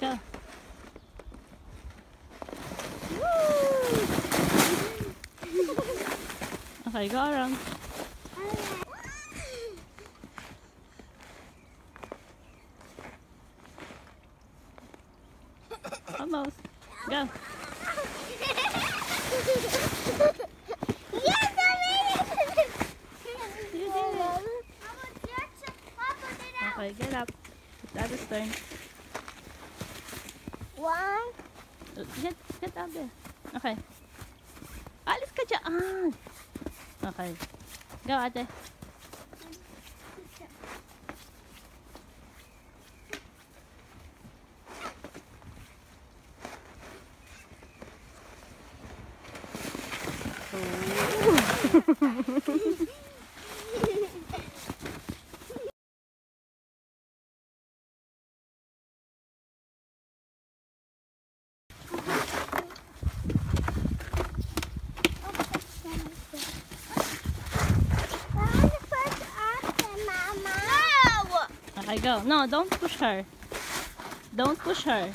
Go. Okay, go around. Almost. Go. Yes, I made it! You did it. Okay, get up. That is turn. One. Get up there. Okay. Alis ka dyan. Okay. Go, ate. Okay, go. No, don't push her. Don't push her.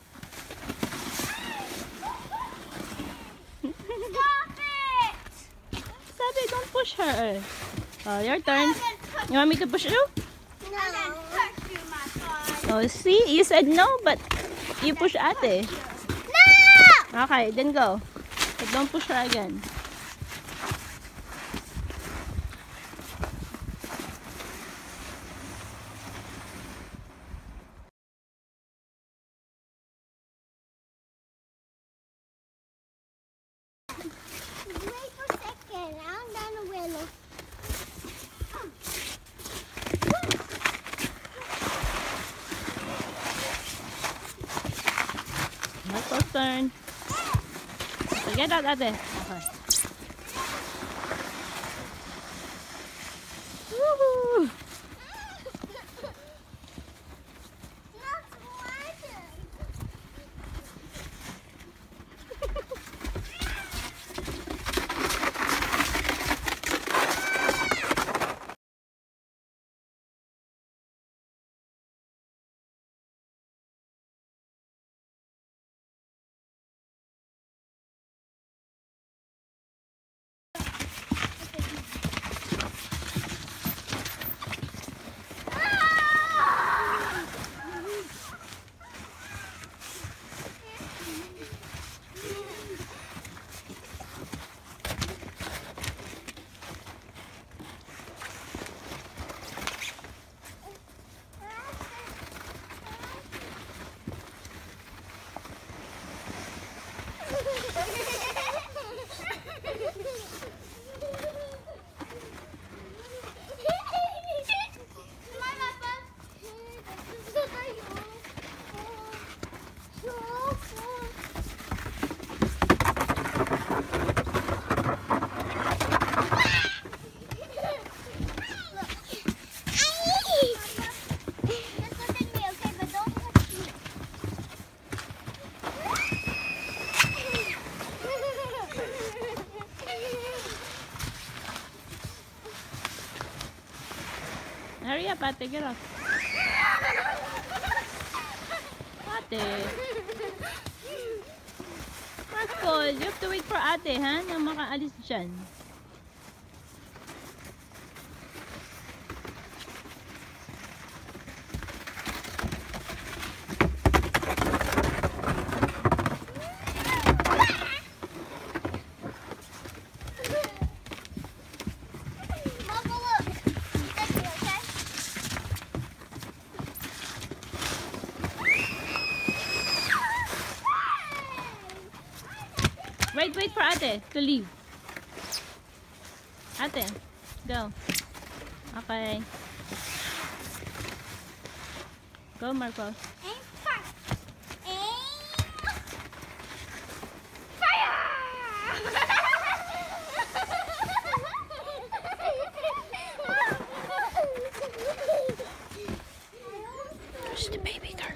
Stop it! Sabi, don't push her. Oh, your turn. You want me to push you? No. Oh, see? You said no, but you push ate. No! Okay, then go. But don't push her again. Wait for a second. I'm gonna win. Michael's turn. So get out, ate. Okay. Woohoo! Hurry up, ate. Get off. Ate. Michael, you have to wait for ate, ha? Na makaalis dyan. Wait for ate to leave. Ate, go. Okay. Go, Marcos. Aim first. Aim. Fire! Push the baby girl.